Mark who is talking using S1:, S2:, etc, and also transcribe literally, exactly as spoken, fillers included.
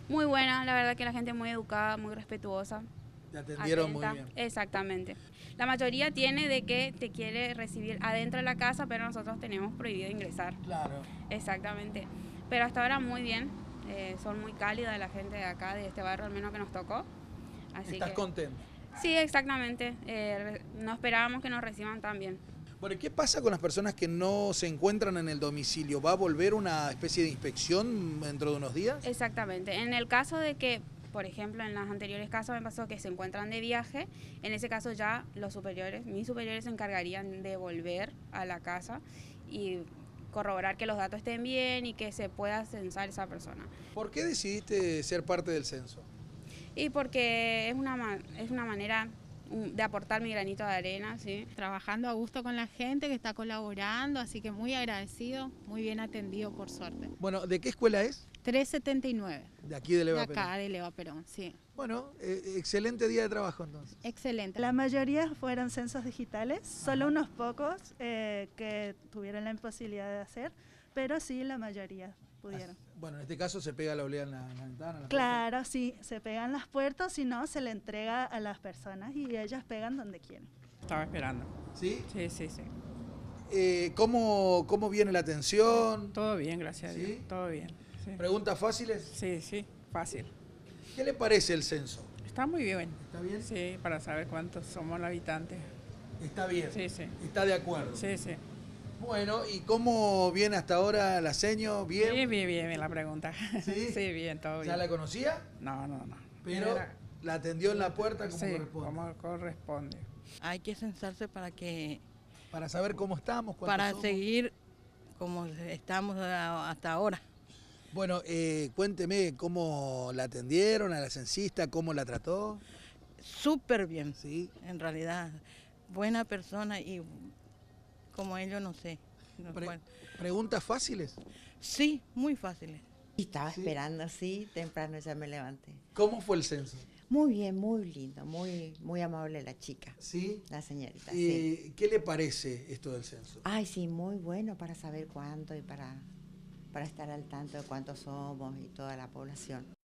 S1: Muy buena, la verdad que la gente muy educada, muy respetuosa.
S2: Te atendieron muy
S1: Atenta,
S2: bien.
S1: exactamente. La mayoría tiene de que te quiere recibir adentro de la casa, pero nosotros tenemos prohibido ingresar.
S2: Claro.
S1: Exactamente. Pero hasta ahora muy bien. Eh, son muy cálidas la gente de acá, de este barrio al menos que nos tocó. Así
S2: ¿Estás
S1: que
S2: contenta?
S1: sí, exactamente. Eh, no esperábamos que nos reciban tan bien.
S2: Bueno, ¿qué pasa con las personas que no se encuentran en el domicilio? ¿Va a volver una especie de inspección dentro de unos días?
S1: Exactamente. En el caso de que, por ejemplo, en los anteriores casos me pasó que se encuentran de viaje, en ese caso ya los superiores, mis superiores se encargarían de volver a la casa y corroborar que los datos estén bien y que se pueda censar esa persona.
S2: ¿Por qué decidiste ser parte del censo?
S1: Y porque es una, es una manera de aportar mi granito de arena, ¿sí?
S3: Trabajando a gusto con la gente que está colaborando, así que muy agradecido, muy bien atendido por suerte.
S2: Bueno, ¿de qué escuela es?
S3: trescientos setenta y nueve.
S2: De aquí de Leva
S3: De
S2: Perón.
S3: acá, de Leva Perón, sí.
S2: Bueno, eh, excelente día de trabajo entonces.
S3: Excelente.
S4: La mayoría fueron censos digitales, solo unos pocos eh, que tuvieron la imposibilidad de hacer, pero sí la mayoría pudieron.
S2: Bueno, en este caso se pega la olea en la, en la ventana. En la
S4: claro, puerta. Sí, se pegan las puertas, si no se le entrega a las personas y ellas pegan donde quieren.
S5: Estaba esperando.
S2: ¿Sí?
S5: Sí, sí, sí.
S2: Eh, ¿cómo, ¿Cómo viene la atención?
S5: Todo bien, gracias
S2: ¿Sí?
S5: a Dios. Todo bien. Sí.
S2: ¿Preguntas fáciles?
S5: Sí, sí, fácil.
S2: ¿Qué le parece el censo?
S5: Está muy bien.
S2: ¿Está bien?
S5: Sí, para saber cuántos somos los habitantes.
S2: Está bien.
S5: Sí, sí.
S2: ¿Está de acuerdo?
S5: Sí, sí.
S2: Bueno, ¿y cómo viene hasta ahora la seño? ¿Bien?
S5: Bien, bien, bien, bien la pregunta.
S2: ¿Sí?
S5: Sí, bien, todo bien.
S2: ¿Ya la conocía?
S5: No, no, no.
S2: Pero
S5: Era...
S2: la atendió en la puerta como
S5: sí,
S2: corresponde.
S5: como corresponde.
S6: Hay que censarse para que...
S2: Para saber cómo estamos,
S6: Para
S2: somos.
S6: seguir como estamos hasta ahora.
S2: Bueno, eh, cuénteme cómo la atendieron a la censista, cómo la trató.
S6: Súper bien,
S2: sí,
S6: en realidad. Buena persona y como ellos no sé. No,
S2: Pre
S6: bueno.
S2: ¿Preguntas fáciles?
S6: Sí, muy fáciles.
S7: Estaba
S2: ¿Sí?
S7: esperando, sí, temprano ya me levanté.
S2: ¿Cómo fue el censo?
S7: Muy bien, muy lindo, muy, muy amable la chica.
S2: ¿Sí?
S7: La señorita,
S2: Eh,
S7: sí.
S2: ¿Qué le parece esto del censo?
S7: Ay, sí, muy bueno para saber cuánto y para, para estar al tanto de cuántos somos y toda la población.